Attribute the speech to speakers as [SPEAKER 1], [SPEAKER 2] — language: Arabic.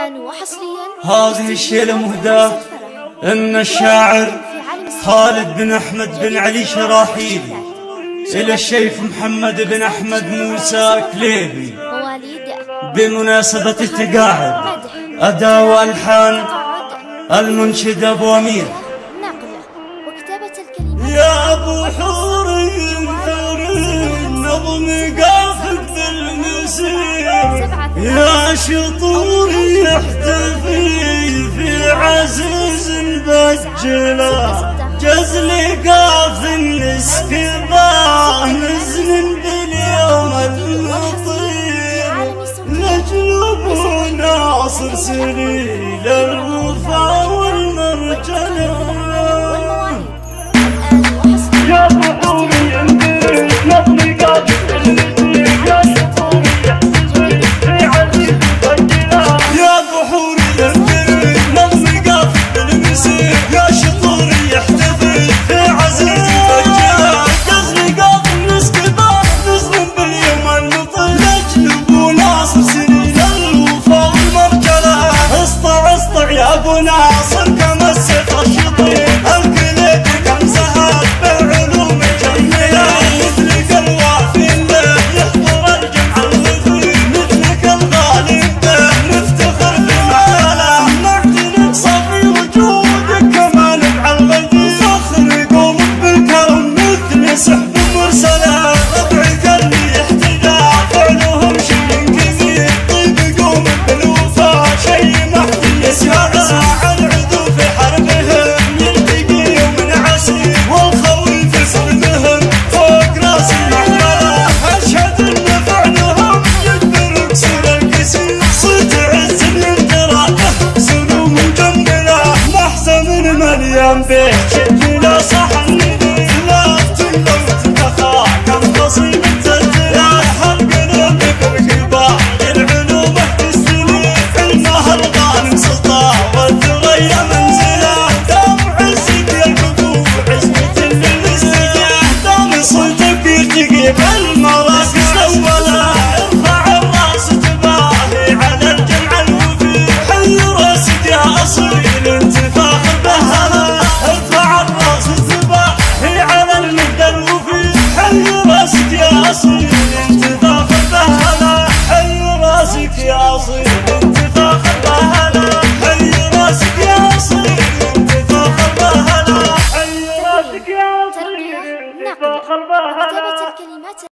[SPEAKER 1] الآن وحصريا
[SPEAKER 2] هذه الشيلة مهداة من الشاعر خالد بن أحمد بن علي شراحيلي إلى الشيخ محمد بن أحمد موسى كليبي بمناسبة التقاعد. أداء وألحان المنشد أبو أمير. يا أبو حوري ثوري نظم قافك بالمسير، يا شطور يحتفي في عزيز بجلا، جزل قاف الاسكباه نزل باليوم المطير، نجلب وناصر سليل الوفا والمرجله. يا بحوري انت نظمي قافك بالمسير، يا شطور يحتفي في عزيز بجلا، يا بحوري انت نظمي قافك بالمسير، يا شطور يحتفي في عزيز بجلا، جزل قاف الاسكباه نزل باليوم المطير، نجلب وناصر سنين الوفا والمرجله. اسطع اسطع يا ابو ناصر كما السيف الشطير، الكليب كم زهد بعلوم جميله، مثلك الوافي اللي يحضر الجمع الوفي، مثلك الغالي به نفتخر بماله، نعتنق صفي وجودك كما نبع الغدير، فخر قومك بالكرم مثل سحب مرسله، ربعك اللي يحتدى فعلهم شيء كثير، طيب قومك بالوفا شيء ما حد يسمعه، العدو في حربهم يلتقي يوم عسير، والخوي في صلبهم فوق راس المحمله، اشهد ان فعلهم يجبر كسر الكسير، صيت عز من دراته سلوم مجمله، محزن مليان بيت